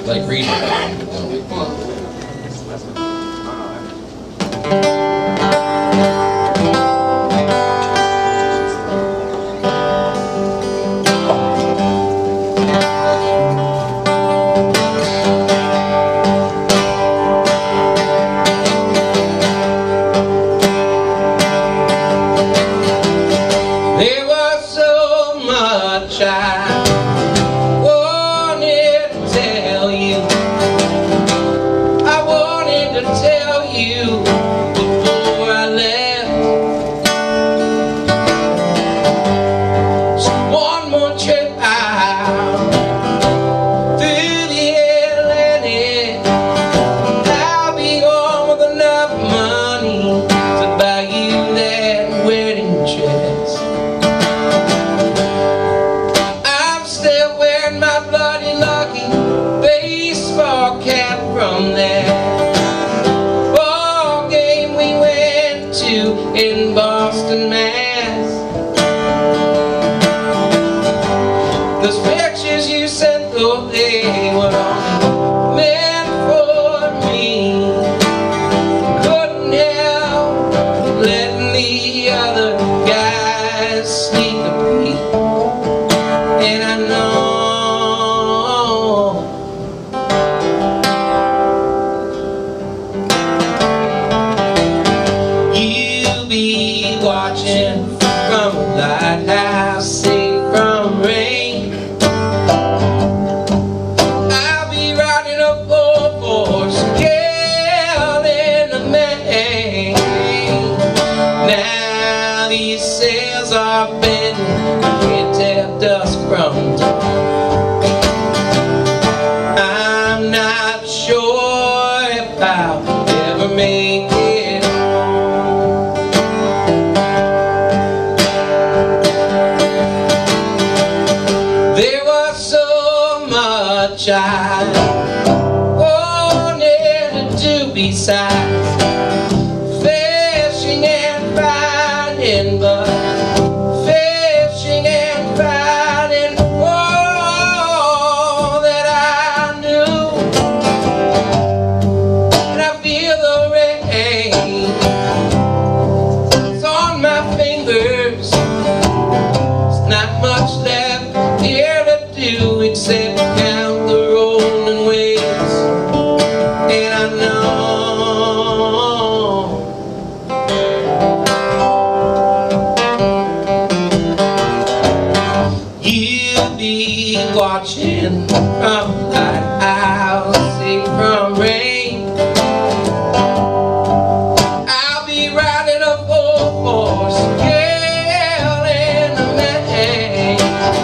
Like reading. There was so much I wanted to tell you. I wanted to tell you before I left. So one more trip out through the Atlantic. I'll be home with enough money to buy you that wedding dress. I'm still wearing my bloody lucky baseball cap from that ball game we went to in Boston, Mass. Those pictures you sent, though, they were only meant for me. Couldn't help letting the other guys sneak a peek. And I know you'll be watching from a lighthouse, safe from rain. I'll be riding a 4-horse Gale in the Maine. Now these sails are bending, can't tell dusk from dawn. I'm not sure if I'll ever make it home. There was so much I wanted to do besides fishing and finding, but fishing and finding all that I knew. And I feel the rain, it's on my fingers. There's not much left here to do except count the rolling waves. And I know you'll be watching from a lighthouse, safe from rain. I'll be riding a 4-horse Gale in the Maine.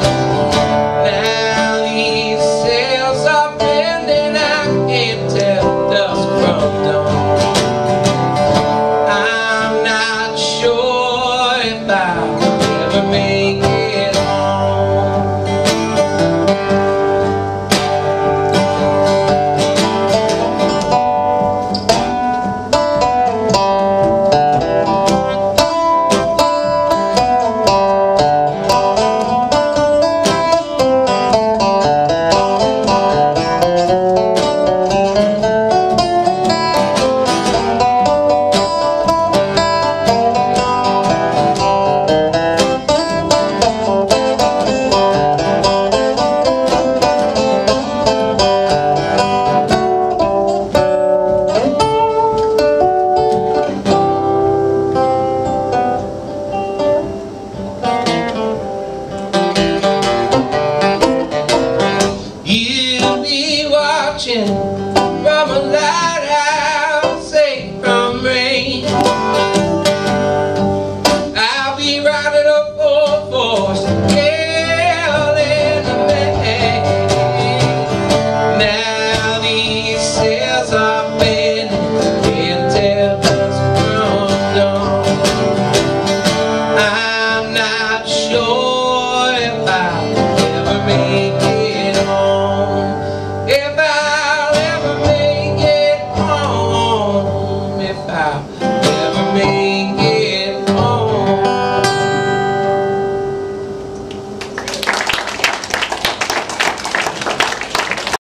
Now these sails are bending, I can't tell dusk from dawn. I'm not sure if I'll ever make it home. You'll be watching